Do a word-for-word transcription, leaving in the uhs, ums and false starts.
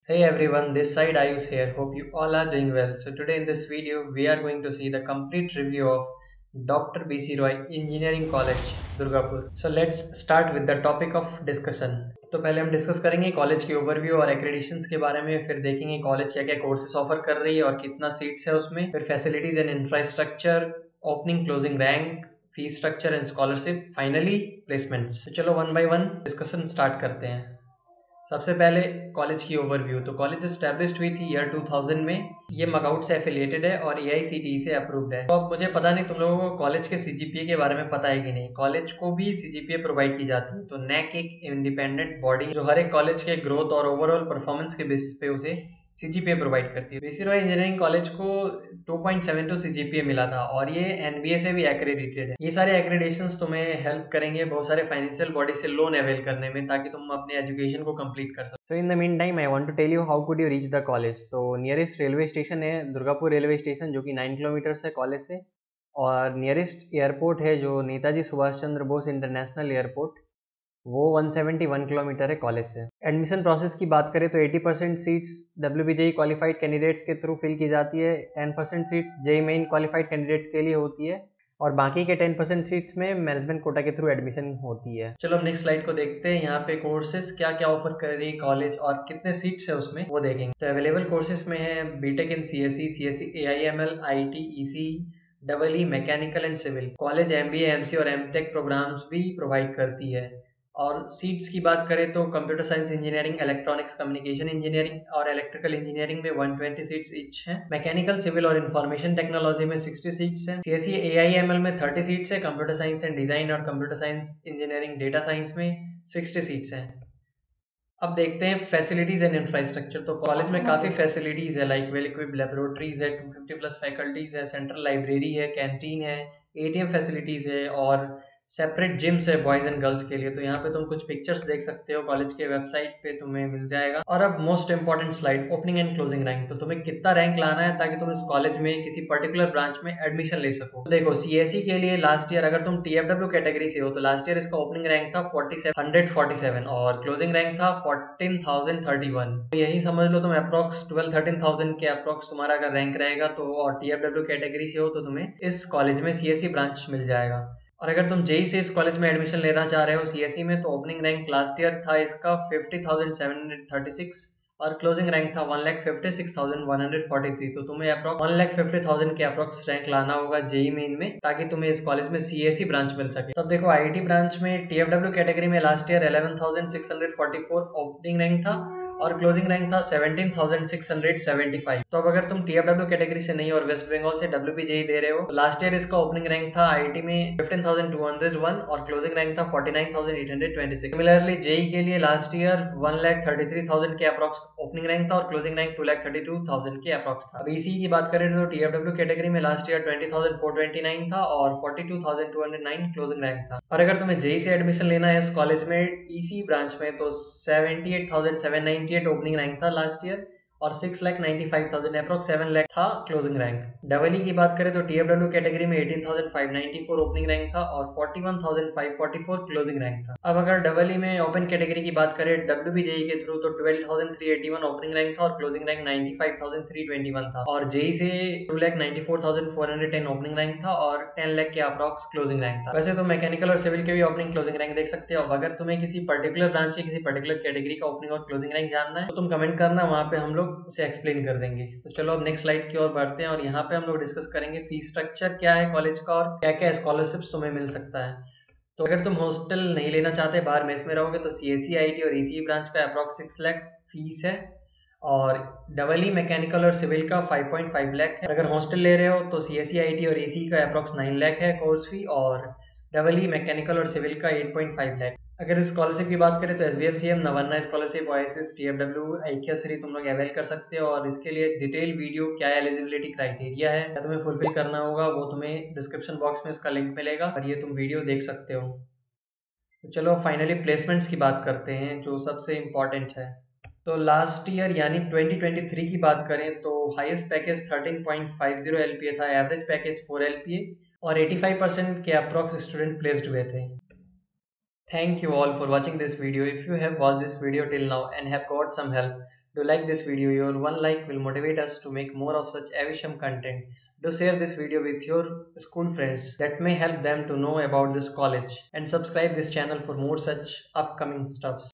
Hey everyone, this side Ayush here. Hope you all are doing well. So today in this video, we are going to see the complete review of Doctor B C Roy Engineering College, Durgapur. So let's start with the topic of discussion. तो पहले हम discuss करेंगे college की overview और एक्रेडिशंस के बारे में, फिर देखेंगे कॉलेज क्या क्या कोर्सेज ऑफर कर रही है और कितना सीट्स है उसमें, फिर facilities and infrastructure, opening closing rank, fee structure and scholarship, finally placements. तो चलो one by one discussion start करते हैं। सबसे पहले कॉलेज की ओवरव्यू। तो कॉलेज एस्टेब्लिश्ड हुई थी ईयर टू थाउज़ेंड में। ये मगाउट से एफिलिएटेड है और ए आई सी टी ई से अप्रूव्ड है। तो अब मुझे पता नहीं तुम लोगों को कॉलेज के सी जी पी ए के बारे में पता है कि नहीं। कॉलेज को भी सी जी पी ए प्रोवाइड की जाती है। तो नैक एक इंडिपेंडेंट बॉडी जो हर एक कॉलेज के ग्रोथ और ओवरऑल परफॉर्मेंस के बेसिस पे उसे सी जी पी ए प्रोवाइड करती है। बीसी रॉय इंजीनियरिंग कॉलेज को two point seven two C G P A मिला था और ये एन बी ए से भी एक्रेडिटेड है। ये सारे एक्रेडिशंस तुम्हें हेल्प करेंगे बहुत सारे फाइनेंशियल बॉडी से लोन अवेल करने में, ताकि तुम अपने एजुकेशन को कंप्लीट कर सको। So in the mean time I want to tell you how could you reach the college. तो नियरेस्ट रेलवे स्टेशन है दुर्गापुर रेलवे स्टेशन, जो कि नाइन किलोमीटर्स है कॉलेज से। और नियरेस्ट एयरपोर्ट है जो नेताजी सुभाष चंद्र बोस इंटरनेशनल एयरपोर्ट, वो वन सेवेंटी वन किलोमीटर है कॉलेज से। एडमिशन प्रोसेस की बात करें तो eighty percent seats W B J E qualified candidates के थ्रू फिल की जाती है, ten percent seats JEE main qualified candidates के लिए होती है और बाकी के टेन परसेंट सीट्स में मैनेजमेंट कोटा के थ्रू एडमिशन होती है। चलो अब नेक्स्ट स्लाइड को देखते हैं। यहाँ पे कोर्सेज क्या क्या ऑफर कर रही है कॉलेज और कितने सीट्स है उसमें वो देखेंगे। तो अवेलेबल कोर्सेज में है BTech in C S C, C S C A I M L, I T, E C, double E, mechanical and civil. College M B A, M C और एम टेक प्रोग्राम्स भी provide करती है। और seats की बात करें तो computer science engineering, electronics communication engineering और इलेक्ट्रिकल इंजीनियरिंग में वन ट्वेंटी सीट्स ईच हैं। मैकेनिकल, सिविल और इंफॉर्मेशन टेक्नोलॉजी में सिक्सटी सीट्स हैं। सीएससी एआईएमएल में थर्टी सीट्स है। कंप्यूटर साइंस एंड डिजाइन और computer science engineering data science में सिक्सटी सीट्स हैं। अब देखते हैं फैसिलिटीज एंड इंफ्रास्ट्रक्चर। तो कॉलेज में काफी फैसिलिटीज है, लाइक वेल इक्विप्ड लेबोरेटरीज है, टू फिफ्टी प्लस फैकल्टीज है, सेंट्रल लाइब्रेरी है, कैंटीन है, ए टी एम फैसिलिटीज है और सेपरेट जिम्स है बॉयज एंड गर्ल्स के लिए। तो यहाँ पे तुम कुछ पिक्चर्स देख सकते हो, कॉलेज के वेबसाइट पे तुम्हें मिल जाएगा। और अब most important slide, opening and closing rank. तो तुम्हें कितना रैंक लाना है ताकि तुम इस कॉलेज में किसी पर्टिकुलर ब्रांच में एडमिशन ले सको। तो देखो सीएससी के लिए लास्ट ईयर अगर तुम टीएफडब्ल्यू कैटेगरी से हो तो लास्ट ईयर इसका ओपनिंग रैंक था forty seven hundred forty seven और क्लोजिंग रैंक था फोर्टीन थाउजेंड थर्टी वन। तो यही समझ लो तुम अप्रॉक्स ट्वेल्व थर्टीन थाउजेंड के अप्रॉक्स तुम्हारा अगर रैंक रहेगा तो, और टीएफडब्ल्यू कैटेगरी से हो तो तुम्हें इस कॉलेज में सीएससी ब्रांच मिल जाएगा। और अगर तुम जेई से इस कॉलेज में एडमिशन लेना चाह रहे हो सीएससी में, तो ओपनिंग रैंक लास्ट ईयर था इसका fifty thousand seven hundred thirty six और क्लोजिंग रैंक था one lakh fifty six thousand one hundred forty three. तो तुम्हें approx one lakh fifty thousand के अप्रॉक्स रैंक लाना होगा जेई मेन में, ताकि तुम्हें इस कॉलेज में सीएससी ब्रांच मिल सके। तब देखो आईटी ब्रांच में टीएफडब्ल्यू कैटेगरी में last year eleven thousand six hundred forty four opening rank था और क्लोजिंग रैंक था seventeen thousand six hundred seventy five. तो अब अगर तुम टीएफडब्ल्यू कैटेगरी से नहीं और वेस्ट बंगाल से डब्ल्यूबीजेई दे रहे हो, तो लास्ट ईयर इसका ओपनिंग रैंक था आईटी में fifteen thousand two hundred one और क्लोजिंग रैंक था forty nine thousand eight hundred twenty six. Similarly JEE के लिए last year one lakh thirty three thousand के अप्रॉक्स ओपनिंग रैंक था और closing rank two lakh thirty two thousand के approx था। अब ईसी की बात करें तो टीएफडब्ल्यू कैटेगरी में last year twenty thousand four twenty nine था और forty two thousand two hundred nine closing rank था। और अगर तुम्हें जेई से एडमिशन लेना है इस कॉलेज में ईसी ब्रांच में, तो seventy eight thousand seven ninety eight opening rank था लास्ट ईयर और six lakh ninety five thousand approx seven lakh था क्लोजिंग रैंक। डबल ई की बात करें तो टीएफडब्ल्यू कैटेगरी में eighteen thousand five ninety four opening rank था और forty one thousand five forty four closing rank था। अब अगर डबल ई में ओपन कैटेगरी की बात करें डब्ल्यूबीजेई के थ्रू, तो twelve thousand three eighty one opening rank था और closing rank ninety five thousand three twenty one था। और जेई से two lakh ninety four thousand four hundred ten opening rank था और टेन लाख के अप्रॉक्स क्लोजिंग रैंक था। वैसे तो मैकेनिकल और सिविल के भी ओपनिंग क्लोजिंग रैंक देख सकते हो। अगर तुम्हें किसी पर्टिकुलर ब्रांच के किसी पर्टिकुलर कैटेगरी का ओपनिंग और क्लोजिंग रैंक जानना है तो तुम कमेंट करना, वहां पे हम लोग उसे एक्सप्लेन कर देंगे। तो चलो अब नेक्स्ट स्लाइड की ओर बढ़ते हैं और यहाँ पे हम लोग डिस्कस करेंगे फी स्ट्रक्चर क्या है कॉलेज का और क्या क्या स्कॉलरशिप्स तुम्हें मिल सकता है। तो अगर तुम हॉस्टल नहीं लेना चाहते, बाहर मेस में रहोगे, तो सीएससी, आईटी और ईसीई ब्रांच का अप्रॉक्स सिक्स लाख फीस है और डबल ई मैकेनिकल और सिविल का फाइव पॉइंट फाइव लाख है। अगर हॉस्टल ले रहे हो तो सीएससी, आईटी और ईसीई का अप्रॉक्स नाइन लाख है कोर्स फी और डबल ई मैकेनिकल और सिविल का एट पॉइंट फाइव लाख। अगर स्कॉलरशिप की बात करें तो SBMCM, Navanna scholarship, oasis, TFW, Aikyashree तुम लोग अवेल कर सकते हो और इसके लिए डिटेल वीडियो क्या एलिजिबिलिटी क्राइटेरिया है, क्या तुम्हें फुलफिल करना होगा, वो तुम्हें डिस्क्रिप्शन बॉक्स में उसका लिंक मिलेगा और ये तुम वीडियो देख सकते हो। तो चलो फाइनली प्लेसमेंट्स की बात करते हैं जो सबसे इम्पोर्टेंट है। तो लास्ट ईयर यानी ट्वेंटी ट्वेंटी थ्री की बात करें तो highest package thirteen point five zero LPA था, एवरेज पैकेज फोर एलपीए और एटी फाइव परसेंट के अप्रॉक्स स्टूडेंट प्लेस्ड हुए थे। Thank you all for watching this video. If you have watched this video till now and have got some help, you like this video, your one like will motivate us to make more of such aviation content. Do share this video with your school friends, that may help them to know about this college, and subscribe this channel for more such upcoming stuffs.